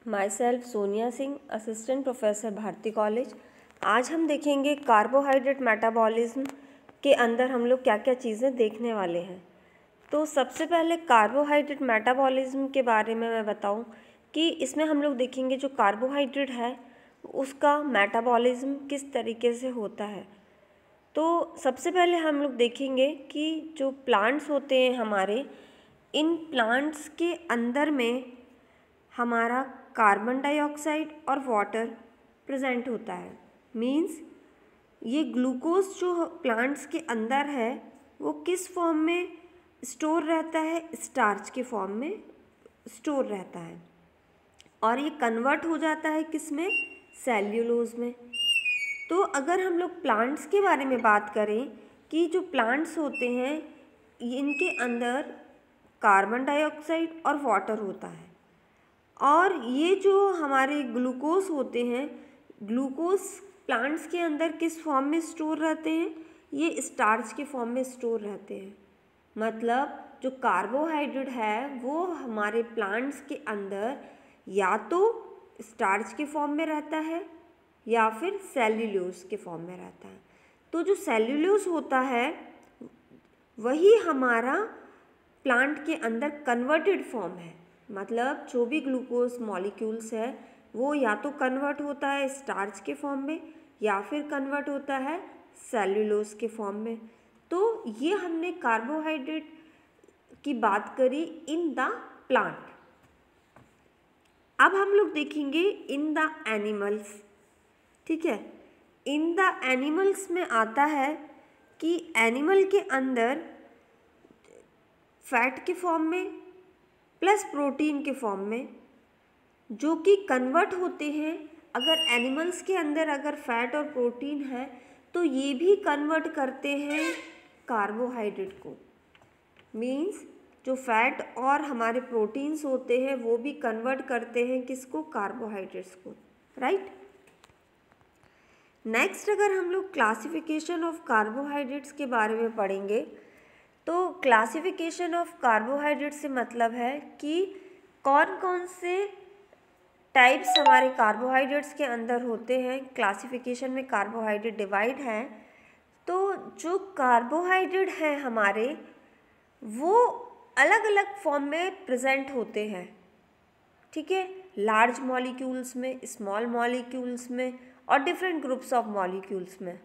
My self Sonia Singh, assistant professor Bharati college. आज हम देखेंगे कार्बोहाइड्रेट मेटाबॉलिज्म के अंदर हम लोग क्या क्या चीज़ें देखने वाले हैं। तो सबसे पहले कार्बोहाइड्रेट मेटाबॉलिज्म के बारे में मैं बताऊं कि इसमें हम लोग देखेंगे जो कार्बोहाइड्रेट है उसका मेटाबॉलिज्म किस तरीके से होता है। तो सबसे पहले हम लोग देखेंगे कि जो प्लांट्स होते हैं हमारे, इन प्लांट्स के अंदर में हमारा कार्बन डाइऑक्साइड और वाटर प्रेजेंट होता है। मीन्स ये ग्लूकोज जो प्लांट्स के अंदर है वो किस फॉर्म में स्टोर रहता है, स्टार्च के फॉर्म में स्टोर रहता है और ये कन्वर्ट हो जाता है किस में, सेल्यूलोज में। तो अगर हम लोग प्लांट्स के बारे में बात करें कि जो प्लांट्स होते हैं इनके अंदर कार्बन डाइऑक्साइड और वाटर होता है और ये जो हमारे ग्लूकोज होते हैं, ग्लूकोज प्लांट्स के अंदर किस फॉर्म में स्टोर रहते हैं, ये स्टार्च के फॉर्म में स्टोर रहते हैं। मतलब जो कार्बोहाइड्रेट है वो हमारे प्लांट्स के अंदर या तो स्टार्च के फॉर्म में रहता है या फिर सेल्यूलोज के फॉर्म में रहता है। तो जो सेल्यूलोज होता है वही हमारा प्लांट के अंदर कन्वर्टेड फॉर्म है। मतलब जो भी ग्लूकोज मॉलिक्यूल्स है वो या तो कन्वर्ट होता है स्टार्च के फॉर्म में या फिर कन्वर्ट होता है सेल्यूलोज के फॉर्म में। तो ये हमने कार्बोहाइड्रेट की बात करी इन द प्लांट। अब हम लोग देखेंगे इन द एनिमल्स। ठीक है, इन द एनिमल्स में आता है कि एनिमल के अंदर फैट के फॉर्म में प्लस प्रोटीन के फॉर्म में जो कि कन्वर्ट होते हैं। अगर एनिमल्स के अंदर अगर फैट और प्रोटीन है तो ये भी कन्वर्ट करते हैं कार्बोहाइड्रेट को। मीन्स जो फैट और हमारे प्रोटीन्स होते हैं वो भी कन्वर्ट करते हैं किसको, कार्बोहाइड्रेट्स को। राइट। नेक्स्ट अगर हम लोग क्लासिफिकेशन ऑफ कार्बोहाइड्रेट्स के बारे में पढ़ेंगे तो क्लासिफिकेशन ऑफ कार्बोहाइड्रेट से मतलब है कि कौन कौन से टाइप्स हमारे कार्बोहाइड्रेट्स के अंदर होते हैं। क्लासिफिकेशन में कार्बोहाइड्रेट डिवाइड है। तो जो कार्बोहाइड्रेट हैं हमारे वो अलग अलग फॉर्म में प्रेजेंट होते हैं। ठीक है, लार्ज मॉलिक्यूल्स में, स्मॉल मॉलिक्यूल्स में और डिफरेंट ग्रुप्स ऑफ मॉलिक्यूल्स में।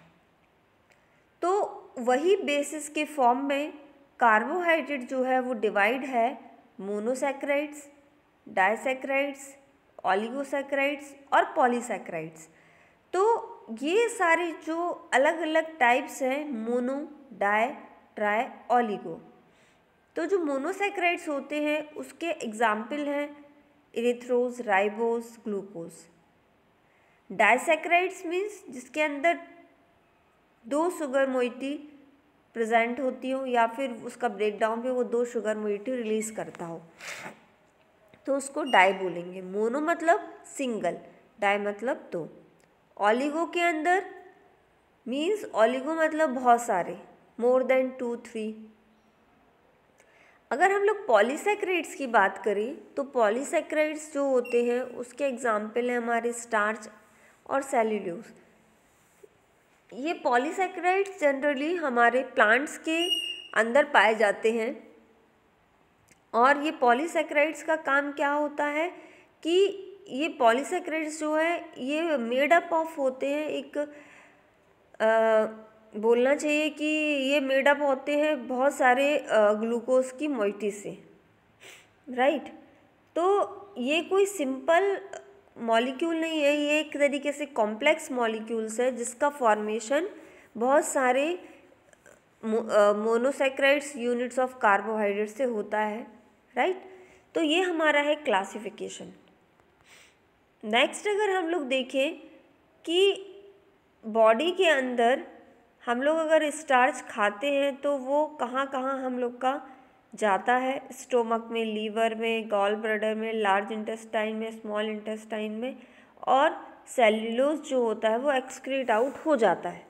तो वही बेसिस के फॉर्म में कार्बोहाइड्रेट जो है वो डिवाइड है मोनोसैकेराइड्स, डाइसैकेराइड्स, ओलिगोसैकेराइड्स और पॉलीसैकेराइड्स। तो ये सारे जो अलग अलग टाइप्स हैं, मोनो, डाई, ट्राई, ओलिगो। तो जो मोनोसैकेराइड्स होते हैं उसके एग्जाम्पल हैं erythrose, ribose, glucose. Disaccharides means जिसके अंदर 2 शुगर मोइटी प्रेजेंट होती हो या फिर उसका ब्रेकडाउन पे वो 2 शुगर मोइटी रिलीज करता हो तो उसको डाई बोलेंगे। मोनो मतलब सिंगल, डाई मतलब 2। ओलिगो के अंदर मीन्स ओलिगो मतलब बहुत सारे, मोर देन 2, 3। अगर हम लोग पॉलीसैकेराइड्स की बात करें तो पॉलीसैकेराइड्स जो होते हैं उसके एग्जाम्पल हैं हमारे स्टार्च और सेल्यूलोज। ये पॉलीसैकेराइड्स जनरली हमारे प्लांट्स के अंदर पाए जाते हैं और ये पॉलीसैकेराइड्स का काम क्या होता है कि ये पॉलीसैकेराइड्स जो है ये मेड अप ऑफ होते हैं, एक बोलना चाहिए कि ये मेड अप होते हैं बहुत सारे ग्लूकोज की मोइटी से। राइट। तो ये कोई सिंपल मॉलिक्यूल नहीं है, ये एक तरीके से कॉम्प्लेक्स मॉलिक्यूल्स है जिसका फॉर्मेशन बहुत सारे मोनोसैकेराइड्स यूनिट्स ऑफ कार्बोहाइड्रेट से होता है। राइट। तो ये हमारा है क्लासिफिकेशन। नेक्स्ट अगर हम लोग देखें कि बॉडी के अंदर हम लोग अगर स्टार्च खाते हैं तो वो कहाँ कहाँ हम लोग का जाता है, स्टोमक में, लीवर में, गॉल ब्लैडर में, लार्ज इंटेस्टाइन में, स्मॉल इंटेस्टाइन में, और सेल्यूलोज जो होता है वो एक्सक्रीट आउट हो जाता है।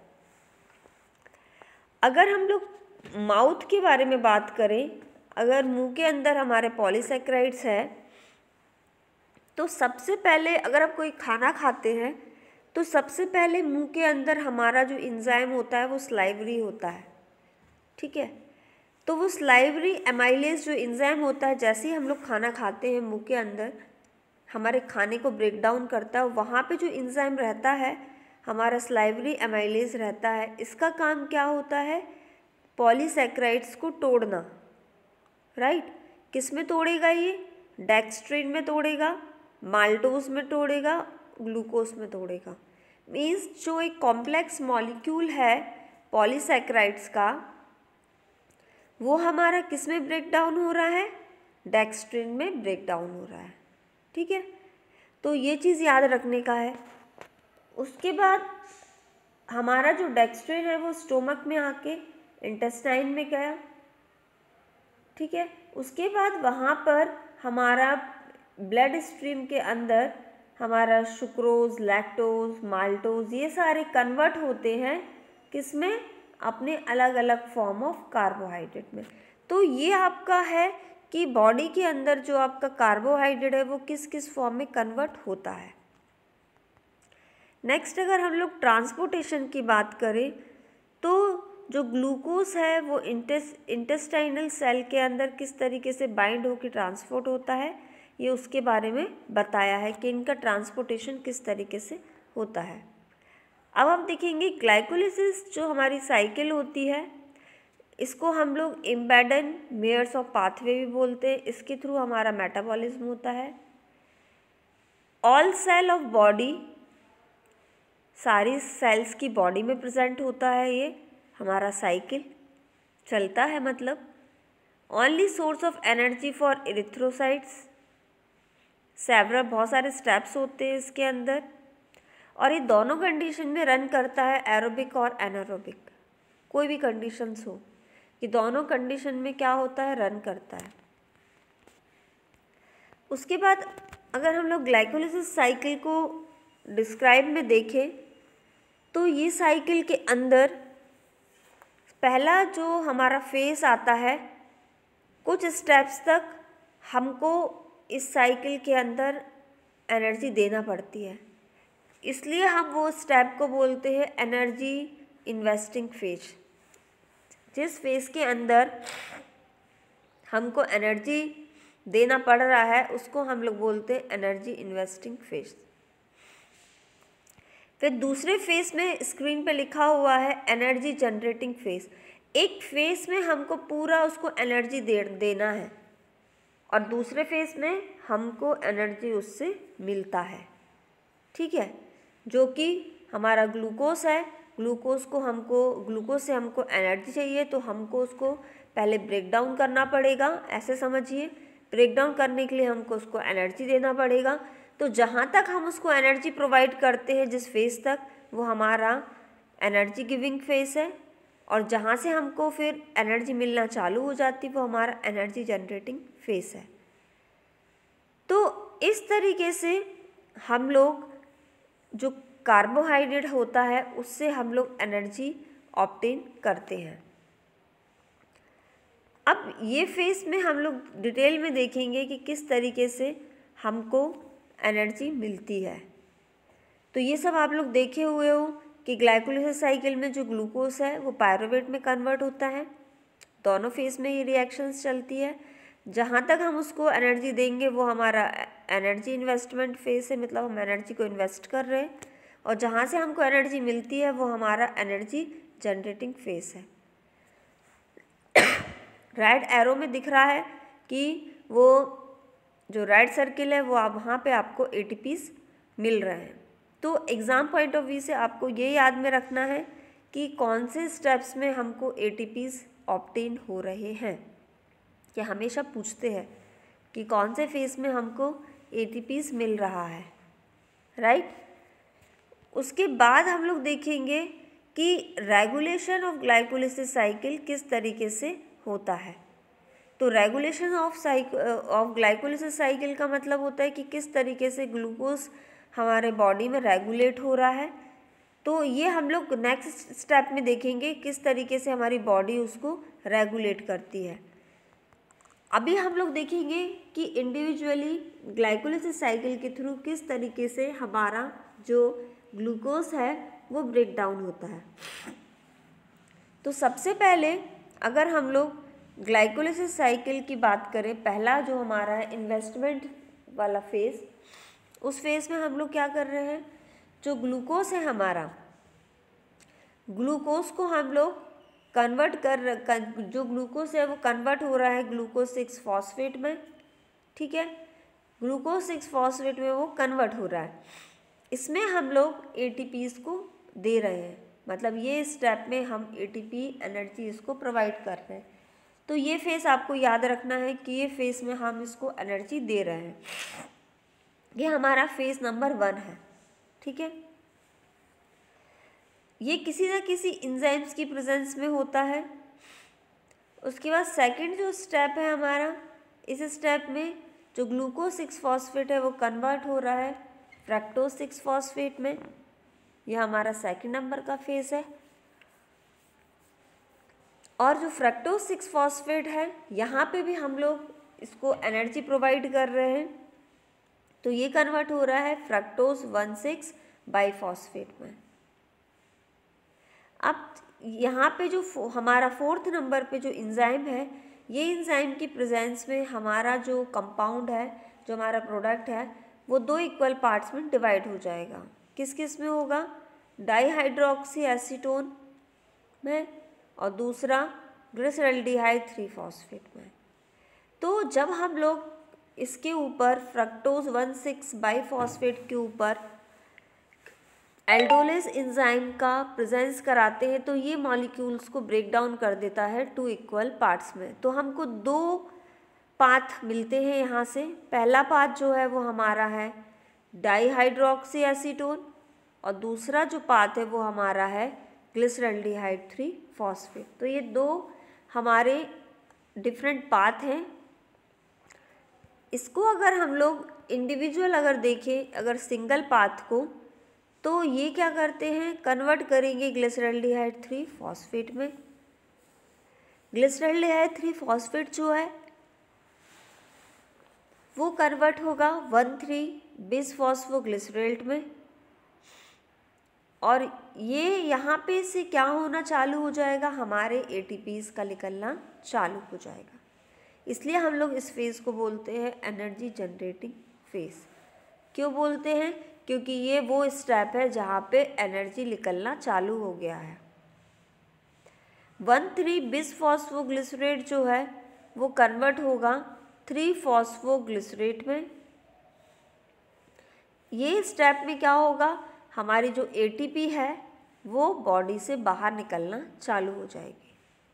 अगर हम लोग माउथ के बारे में बात करें, अगर मुंह के अंदर हमारे पॉलीसैकेराइड्स है तो सबसे पहले अगर आप कोई खाना खाते हैं तो सबसे पहले मुंह के अंदर हमारा जो एंजाइम होता है वो सलाइवरी होता है, ठीक है। तो वो सलाइवरी एमाइलेज जो एंजाइम होता है, जैसे ही हम लोग खाना खाते हैं मुंह के अंदर हमारे खाने को ब्रेक डाउन करता है, वहाँ पे जो एंजाइम रहता है हमारा सलाइवरी एमाइलेज रहता है, इसका काम क्या होता है, पॉलीसैकेराइड्स को तोड़ना, राइट। किस में तोड़ेगा ये, डेक्स्ट्रिन में तोड़ेगा, माल्टोज में तोड़ेगा, ग्लूकोज में तोड़ेगा। मीन्स जो एक कॉम्प्लेक्स मॉलिक्यूल है पॉलीसैकेराइड्स का वो हमारा किस में ब्रेक डाउन हो रहा है, डेक्स्ट्रिन में ब्रेक डाउन हो रहा है, ठीक है। तो ये चीज़ याद रखने का है। उसके बाद हमारा जो डेक्स्ट्रिन है वो स्टोमक में आके इंटेस्टाइन में गया, ठीक है। उसके बाद वहाँ पर हमारा ब्लड स्ट्रीम के अंदर हमारा सुक्रोज, लैक्टोज, माल्टोज ये सारे कन्वर्ट होते हैं किसमें, अपने अलग अलग फॉर्म ऑफ कार्बोहाइड्रेट में। तो ये आपका है कि बॉडी के अंदर जो आपका कार्बोहाइड्रेट है वो किस किस फॉर्म में कन्वर्ट होता है। नेक्स्ट अगर हम लोग ट्रांसपोर्टेशन की बात करें तो जो ग्लूकोज है वो इंटेस्टाइनल सेल के अंदर किस तरीके से बाइंड होकर ट्रांसपोर्ट होता है, ये उसके बारे में बताया है कि इनका ट्रांसपोर्टेशन किस तरीके से होता है। अब हम देखेंगे ग्लाइकोलिसिस जो हमारी साइकिल होती है, इसको हम लोग एम्बेडेड मेयर्स ऑफ पाथवे भी बोलते हैं। इसके थ्रू हमारा मेटाबॉलिज्म होता है। ऑल सेल ऑफ बॉडी, सारी सेल्स की बॉडी में प्रेजेंट होता है, ये हमारा साइकिल चलता है। मतलब only source of energy for erythrocytes, several बहुत सारे स्टेप्स होते हैं इसके अंदर, और ये दोनों कंडीशन में रन करता है, एरोबिक और एनारोबिक, कोई भी कंडीशंस हो, ये दोनों कंडीशन में क्या होता है, रन करता है। उसके बाद अगर हम लोग ग्लाइकोलिसिस साइकिल को डिस्क्राइब में देखें तो ये साइकिल के अंदर पहला जो हमारा फेस आता है, कुछ स्टेप्स तक हमको इस साइकिल के अंदर एनर्जी देना पड़ती है, इसलिए हम वो स्टेप को बोलते हैं एनर्जी इन्वेस्टिंग फेज। जिस फेज के अंदर हमको एनर्जी देना पड़ रहा है उसको हम लोग बोलते हैं एनर्जी इन्वेस्टिंग फेज। फिर दूसरे फेज में स्क्रीन पे लिखा हुआ है एनर्जी जनरेटिंग फेज। एक फेज में हमको पूरा उसको एनर्जी देना है और दूसरे फेज में हमको एनर्जी उससे मिलता है, ठीक है, जो कि हमारा ग्लूकोज है। ग्लूकोज से हमको एनर्जी चाहिए तो हमको उसको पहले ब्रेक डाउन करना पड़ेगा, ऐसे समझिए। ब्रेक डाउन करने के लिए हमको उसको एनर्जी देना पड़ेगा। तो जहाँ तक हम उसको एनर्जी प्रोवाइड करते हैं जिस फेज तक, वो हमारा एनर्जी गिविंग फेज है, और जहाँ से हमको फिर एनर्जी मिलना चालू हो जाती है वो हमारा एनर्जी जनरेटिंग फेज है। तो इस तरीके से हम लोग जो कार्बोहाइड्रेट होता है उससे हम लोग एनर्जी ऑब्टेन करते हैं। अब ये फेज में हम लोग डिटेल में देखेंगे कि किस तरीके से हमको एनर्जी मिलती है। तो ये सब आप लोग देखे हुए हो कि ग्लाइकोलिसिस साइकिल में जो ग्लूकोज है वो पायरुवेट में कन्वर्ट होता है। दोनों फेज में ये रिएक्शंस चलती है। जहाँ तक हम उसको एनर्जी देंगे वो हमारा एनर्जी इन्वेस्टमेंट फेज है, मतलब हम एनर्जी को इन्वेस्ट कर रहे हैं, और जहाँ से हमको एनर्जी मिलती है वो हमारा एनर्जी जनरेटिंग फेज है। रेड एरो में दिख रहा है कि वो जो रेड सर्किल है वो आप वहाँ पे आपको एटीपीज मिल रहे हैं। तो एग्ज़ाम पॉइंट ऑफ व्यू से आपको ये याद में रखना है कि कौन से स्टेप्स में हमको एटीपीज ऑब्टेन हो रहे हैं। कि हमेशा पूछते हैं कि कौन से फेज में हमको एटीपीज मिल रहा है, राइट। उसके बाद हम लोग देखेंगे कि रेगुलेशन ऑफ ग्लाइकोलिसिस साइकिल किस तरीके से होता है। तो रेगुलेशन ऑफ ग्लाइकोलिसिस साइकिल का मतलब होता है कि किस तरीके से ग्लूकोज हमारे बॉडी में रेगुलेट हो रहा है। तो ये हम लोग नेक्स्ट स्टेप में देखेंगे किस तरीके से हमारी बॉडी उसको रेगुलेट करती है। अभी हम लोग देखेंगे कि इंडिविजुअली ग्लाइकोलिसिस साइकिल के थ्रू किस तरीके से हमारा जो ग्लूकोज है वो ब्रेक डाउन होता है। तो सबसे पहले अगर हम लोग ग्लाइकोलिसिस साइकिल की बात करें, पहला जो हमारा है इन्वेस्टमेंट वाला फेज़, उस फेज़ में हम लोग क्या कर रहे हैं, जो ग्लूकोज है हमारा, ग्लूकोज को हम लोग जो ग्लूकोज है वो कन्वर्ट हो रहा है ग्लूकोज 6 फॉस्फेट में, ठीक है, ग्लूकोज 6 फॉस्फेट में वो कन्वर्ट हो रहा है। इसमें हम लोग एटीपीज को दे रहे हैं, मतलब ये स्टेप में हम एटीपी एनर्जी इसको प्रोवाइड कर रहे हैं। तो ये फेज़ आपको याद रखना है कि ये फेज़ में हम इसको एनर्जी दे रहे हैं। ये हमारा फेज़ नंबर 1 है, ठीक है। ये किसी न किसी एंजाइम्स की प्रेजेंस में होता है। उसके बाद सेकंड जो स्टेप है हमारा, इस स्टेप में जो ग्लूकोज 6 फॉस्फेट है वो कन्वर्ट हो रहा है फ्रक्टोज 6 फॉस्फेट में। यह हमारा सेकंड नंबर का फेज़ है। और जो फ्रक्टोज 6 फॉस्फेट है, यहाँ पे भी हम लोग इसको एनर्जी प्रोवाइड कर रहे हैं, तो ये कन्वर्ट हो रहा है फ्रक्टोज 1,6 बाइफॉस्फेट में। अब यहाँ पे जो हमारा फोर्थ नंबर पे जो एंजाइम है, ये एंजाइम की प्रेजेंस में हमारा जो कंपाउंड है, जो हमारा प्रोडक्ट है, वो 2 इक्वल पार्ट्स में डिवाइड हो जाएगा। किस किस में होगा, डाईहाइड्रोक्सी एसीटोन में और दूसरा ग्लिसरल्डिहाइड 3 फॉस्फेट में। तो जब हम लोग इसके ऊपर फ्रक्टोज 1,6 बाइफॉस्फेट के ऊपर एल्डोलेस एंजाइम का प्रेजेंस कराते हैं, तो ये मॉलिक्यूल्स को ब्रेक डाउन कर देता है 2 इक्वल पार्ट्स में। तो हमको 2 पाथ मिलते हैं यहाँ से। पहला पाथ जो है वो हमारा है डाईहाइड्रोक्सी एसीटोन और दूसरा जो पाथ है वो हमारा है ग्लिसरल्डिहाइड 3 फॉस्फेट। तो ये 2 हमारे डिफरेंट पाथ हैं। इसको अगर हम लोग इंडिविजुअल अगर देखें, अगर सिंगल पाथ को, तो ये क्या करते हैं, कन्वर्ट करेंगे ग्लिसरल्डिहाइड 3 फॉस्फेट में। ग्लिसरल्डिहाइड 3 फॉस्फेट जो है वो कन्वर्ट होगा 1,3-बिसफॉस्फोग्लिसरेट में। और ये यहाँ पे से क्या होना चालू हो जाएगा, हमारे एटीपीज का निकलना चालू हो जाएगा। इसलिए हम लोग इस फेज़ को बोलते हैं एनर्जी जनरेटिंग फेज़। क्यों बोलते हैं, क्योंकि ये वो स्टेप है जहाँ पे एनर्जी निकलना चालू हो गया है। 1,3-बिसफॉस्फोग्लिसरेट जो है वो कन्वर्ट होगा 3-फॉस्फोग्लिसरेट में। ये स्टेप में क्या होगा, हमारी जो एटीपी है वो बॉडी से बाहर निकलना चालू हो जाएगी।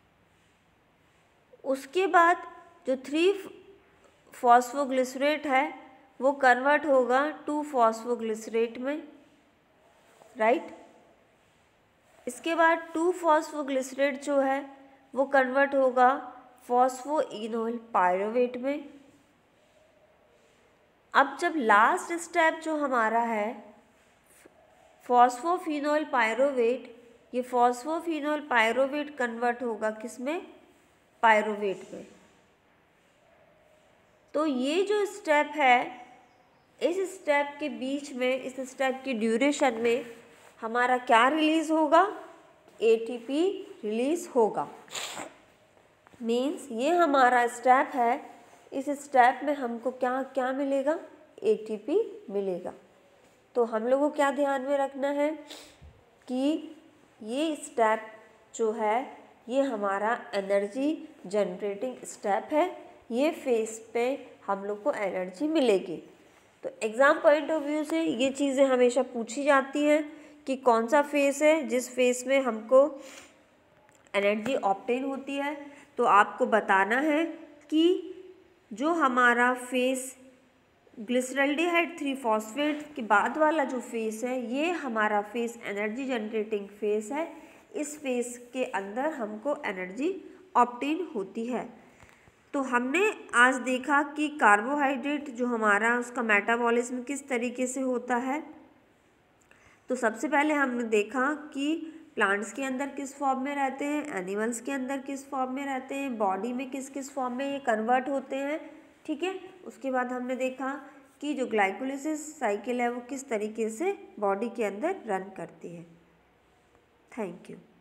उसके बाद जो 3-फॉस्फोग्लिसरेट है वो कन्वर्ट होगा 2-फॉस्फोग्लिसरेट में, राइट। इसके बाद 2-फॉस्फोग्लिसरेट जो है वो कन्वर्ट होगा फॉस्फोइनोल पायरुवेट में। अब जब लास्ट स्टेप जो हमारा है फॉस्फोफिनोल पायरुवेट, ये फॉस्फोफिनोल पायरुवेट कन्वर्ट होगा किसमें, पायरुवेट में। तो ये जो स्टेप है, इस स्टेप के बीच में, इस स्टेप की ड्यूरेशन में हमारा क्या रिलीज होगा, एटीपी रिलीज होगा। मीन्स ये हमारा स्टेप है, इस स्टेप में हमको क्या क्या मिलेगा, एटीपी मिलेगा। तो हम लोगों को क्या ध्यान में रखना है कि ये स्टेप जो है ये हमारा एनर्जी जनरेटिंग स्टेप है। ये फेस पे हम लोग को एनर्जी मिलेगी। तो एग्ज़ाम पॉइंट ऑफ व्यू से ये चीज़ें हमेशा पूछी जाती हैं कि कौन सा फेस है जिस फेस में हमको एनर्जी ऑब्टेन होती है। तो आपको बताना है कि जो हमारा फेस ग्लिसरल्डिहाइड 3 फॉस्फेट के बाद वाला जो फेस है, ये हमारा फेस एनर्जी जनरेटिंग फेस है। इस फेस के अंदर हमको एनर्जी ऑब्टेन होती है। तो हमने आज देखा कि कार्बोहाइड्रेट जो हमारा उसका मेटाबॉलिज्म किस तरीके से होता है। तो सबसे पहले हमने देखा कि प्लांट्स के अंदर किस फॉर्म में रहते हैं, एनिमल्स के अंदर किस फॉर्म में रहते हैं, बॉडी में किस किस फॉर्म में ये कन्वर्ट होते हैं। ठीक है, उसके बाद हमने देखा कि जो ग्लाइकोलिसिस साइकिल है वो किस तरीके से बॉडी के अंदर रन करती है। Thank you.